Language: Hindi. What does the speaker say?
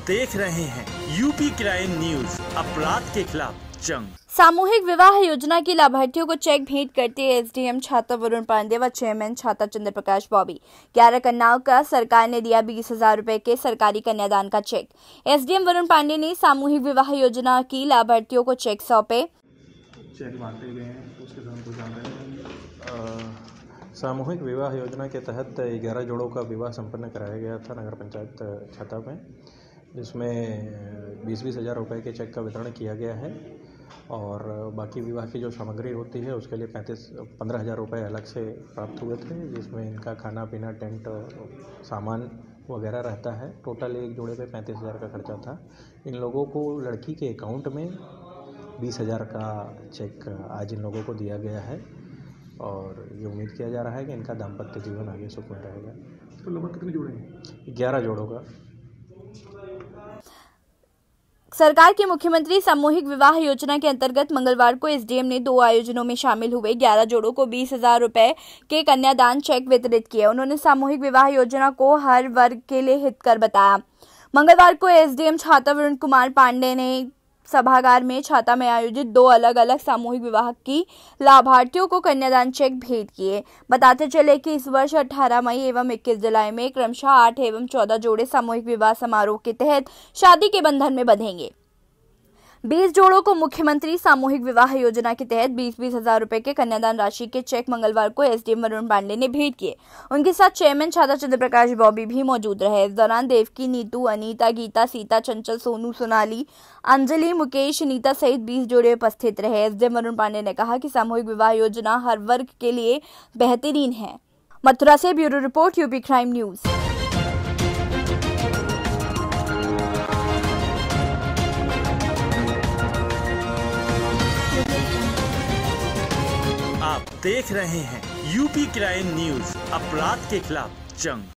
देख रहे हैं यूपी क्राइम न्यूज, अपराध के खिलाफ जंग। सामूहिक विवाह योजना की लाभार्थियों को चेक भेंट करते एसडीएम छाता वरुण पांडे व चेयरमैन छाता चंद्र प्रकाश बॉबी। 11 कन्याओं का सरकार ने दिया 20,000 रुपए के सरकारी कन्यादान का चेक। एसडीएम वरुण पांडे ने सामूहिक विवाह योजना की लाभार्थियों को चेक सौंपे। चेक बांटे गए हैं, उसके साथ कुछ जान रहे हैं। सामूहिक विवाह योजना के तहत 11 जोड़ों का विवाह संपन्न कराया गया था नगर पंचायत छाता में, जिसमें 20-20 हज़ार रुपये के चेक का वितरण किया गया है और बाकी विवाह की जो सामग्री होती है उसके लिए 15 हज़ार रुपये अलग से प्राप्त हुए थे, जिसमें इनका खाना पीना, टेंट, सामान वगैरह रहता है। टोटल एक जोड़े पे 35 हज़ार का खर्चा था। इन लोगों को लड़की के अकाउंट में 20 हज़ार का चेक आज इन लोगों को दिया गया है और ये उम्मीद किया जा रहा है कि इनका दाम्पत्य जीवन आगे सुखमय रहेगा। तो लगभग कितने जोड़े हैं? 11 जोड़ों का। सरकार की मुख्यमंत्री सामूहिक विवाह योजना के अंतर्गत मंगलवार को एसडीएम ने 2 आयोजनों में शामिल हुए 11 जोड़ों को 20,000 रुपए के कन्यादान चेक वितरित किए। उन्होंने सामूहिक विवाह योजना को हर वर्ग के लिए हितकर बताया। मंगलवार को एसडीएम छाता वरुण कुमार पांडे ने सभागार में छाता में आयोजित 2 अलग अलग सामूहिक विवाह की लाभार्थियों को कन्यादान चेक भेंट किए। बताते चले कि इस वर्ष 18 मई एवं 21 जुलाई में क्रमशः 8 एवं 14 जोड़े सामूहिक विवाह समारोह के तहत शादी के बंधन में बंधेंगे। 20 जोड़ों को मुख्यमंत्री सामूहिक विवाह योजना के तहत 20-20 हज़ार रुपए के कन्यादान राशि के चेक मंगलवार को एसडीएम वरुण पांडे ने भेंट किए। उनके साथ चेयरमैन छाता चंद्र प्रकाश बॉबी भी मौजूद रहे। इस दौरान देवकी, नीतू, अनीता, गीता, सीता, चंचल, सोनू, सोनाली, अंजलि, मुकेश, नीता सहित 20 जोड़े उपस्थित रहे। एसडीएम वरुण पांडे ने कहा कि सामूहिक विवाह योजना हर वर्ग के लिए बेहतरीन है। मथुरा से bureau report, UP crime news. आप देख रहे हैं यूपी क्राइम न्यूज, अपराध के खिलाफ जंग।